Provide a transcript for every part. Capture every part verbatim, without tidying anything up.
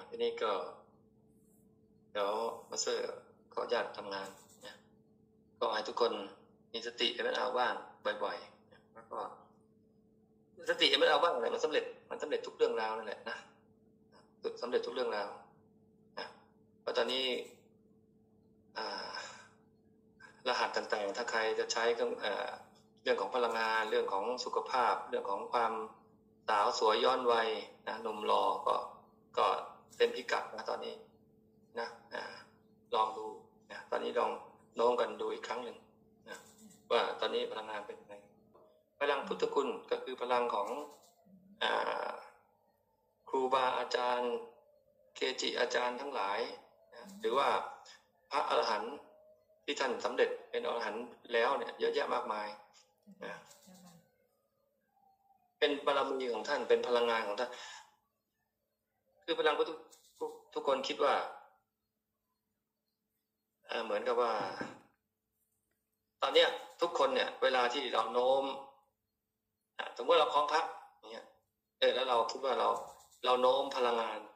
ทีนี้ก็เดี๋ยวมาเซอร์ขออนุญาตทำงานนะก็ให้ทุกคนมีสติให้มันเอาบ้างบ่อยๆแล้วก็สติให้มันเอาบ้างอะไรมันสำเร็จมันสำเร็จทุกเรื่องราวนั่นแหละนะสำเร็จทุกเรื่องราวนะเพราะตอนนี้รหัสต่างๆถ้าใครจะใช้ก็เรื่องของพลังงานเรื่องของสุขภาพเรื่องของความสาวสวยย้อนวัยนะหนุ่มรอก็ก็เต็มพิกัดนะตอนนี้นะลองดูนะตอนนี้ลองโน้มกันดูอีกครั้งหนึ่งนะว่าตอนนี้พลังงานเป็นยังไงพลังพุทธคุณก็คือพลังของอ่าครูบาอาจารย์เกจิอาจารย์ทั้งหลายนะหรือว่าพระอรหันต์ที่ท่านสำเร็จเป็นอรหันต์แล้วเนี่ยเยอะแยะมากมายนะเป็นบารมีของท่านเป็นพลังงานของท่านคือพลังพุทธทุกคนคิดว่าเหมือนกับว่าตอนเนี้ยทุกคนเนี่ยเวลาที่เราโน้มสมมติเราคล้องพระเนี่ยเออแล้วเราคิดว่าเราเราโน้มพลังงาน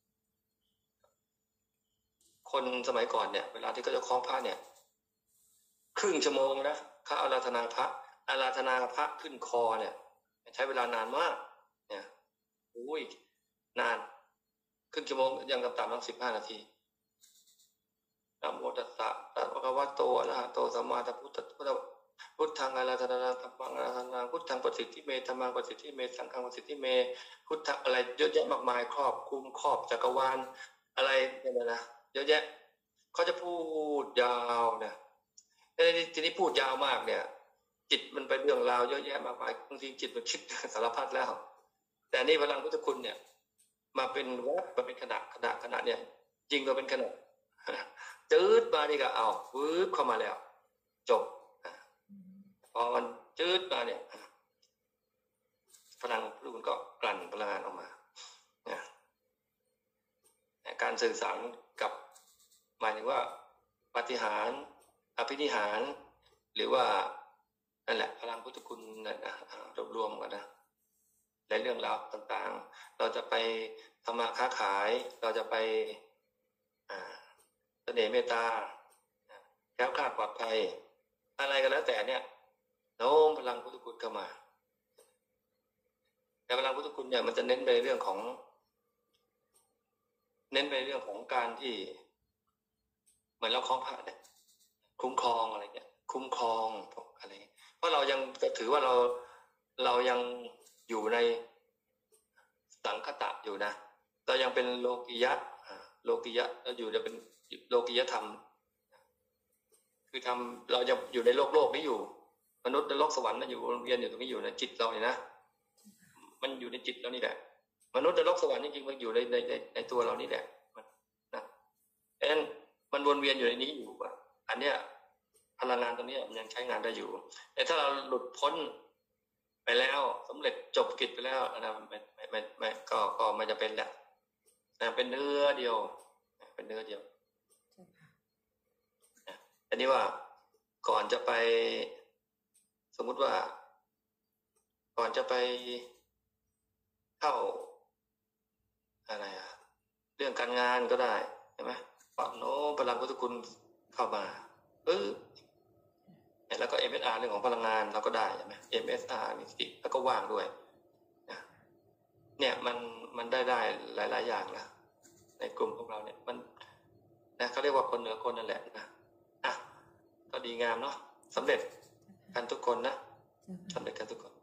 คนสมัยก่อนเนี่ยเวลาที่เขาจะคล้องพระเนี่ยครึ่งชั่วโมงนะเขาอาราธนาพระอาราธนาพระขึ้นคอเนี่ยใช้เวลานานมากเนี่ยอุ้ยนานครึ่งชั่วโมงยังต่ำๆต้องสิบห้านาทีนะโมตัสสะภะคะวะโตอะระหะโตสัมมาสัมพุทธัสสะพุทธังอาราธนาธัมมังอาราธนาพุทธังปฏิสิทธิเมธัมมังปฏิสิทธิเมสังฆังปฏิสิทธิเมพุทธะอะไรเยอะแยะมากมายครอบคลุมครอบจักรวาลอะไรเนี่ยนะเยอะแยะเขาจะพูดยาวนะทีนี้พูดยาวมากเนี่ยจิตมันไปเรื่องราวเยอะแยะมากมายบางทีจิตมันคิดสารพัดแล้วแต่นี่พลังพุทธคุณเนี่ยมาเป็นวัดมาเป็นขณะขณะขณะเนี่ยจริงก็เป็นขณะจืดมานี่ก็เอาวืบเข้ามาแล้วจบพอมันจืดมาเนี่ยพลังพุทธคุณก็กลั่นพลังงานออกมาการสื่อสารกับหมายถึงว่าปาฏิหาริย์อภินิหารหรือว่านั่นแหละพลังพุทธคุณนั่นนะรวบรวมกันนะในเรื่องราวต่างๆเราจะไปทำมาค้าขายเราจะไปเสน่ห์เมตตาแคล้วคลาดปลอดภัยอะไรก็แล้วแต่เนี่ยโน้มพลังพุทธคุณเข้ามาแต่พลังพุทธคุณเนี่ยมันจะเน้นไปเรื่องของเน้นไปเรื่องของการที่เหมือนเราคล้องพระเนี่ยคุ้มครองอะไรเงี้ยคุ้มครองอะไรเพราะเรายังถือว่าเราเรายังอยู่ในสังคตะอยู่นะเรายังเป็นโลกิยะโลกิยะเราอยู่จะเป็นโลกิยธรรมคือทำเราจะอยู่ในโลกโลกนี้อยู่มนุษย์ในโลกสวรรค์นะอยู่เรียนอยู่ตรงนี้อยู่ในจิตเราเนี่ยนะมันอยู่ในจิตเรานี่แหละมนุษย์ในโลกสวรรค์จริงๆมันอยู่ในในในในตัวเรานี่แหละมันนะเพราะฉะนั้นมันวนเวียนอยู่ในนี้อยู่อ่ะอันเนี้ยพลังงานตรงนี้มันยังใช้งานได้อยู่แต่ถ้าเราหลุดพ้นไปแล้วสำเร็จจบกิจไปแล้วนะไม่ไม่ไม่ไม่ก็ก็ไม่จะเป็นแหละนะเป็นเนื้อเดียวเป็นเนื้อเดียวอันนี้ว่าก่อนจะไปสมมุติว่าก่อนจะไปเข้าอะไรอะเรื่องการงานก็ได้ใช่ไหมปะโน้พลังพุทธคุณเข้ามาเออแล้วก็ เอ็ม เอส อาร์ เรื่องของพลังงานเราก็ได้ใช่ไหม เอ็ม เอส อาร์ มีสติแล้วก็ว่างด้วยนะเนี่ยมันมันได้ได้หลายๆอย่างนะในกลุ่มของเราเนี่ยมันนะเขาเรียกว่าคนเหนือคนนั่นแหละนะอ่ะก็ดีงามเนาะสำเร็จกันทุกคนนะสำเร็จกันทุกคน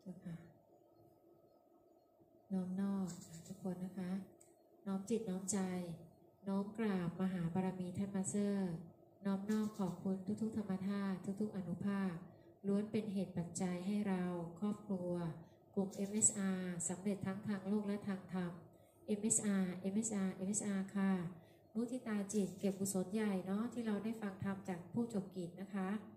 น้อมนอบทุกคนนะคะน้อมจิตน้อมใจน้อมกราบมหาบารมีท่านมาสเตอร์น้อมนอบขอบคุณทุกๆธรรมธาตุทุกๆอนุภาคล้วนเป็นเหตุปัจจัยให้เราครอบครัวกลุ่ม เอ็ม เอส อาร์ สำเร็จทั้งทางโลกและทางธรรม เอ็ม เอส อาร์ เอ็ม เอส อาร์ เอ็ม เอส อาร์ ค่ะมุทิตาจิตเก็บกุศลใหญ่เนาะที่เราได้ฟังธรรมจากผู้จบกิจนะคะ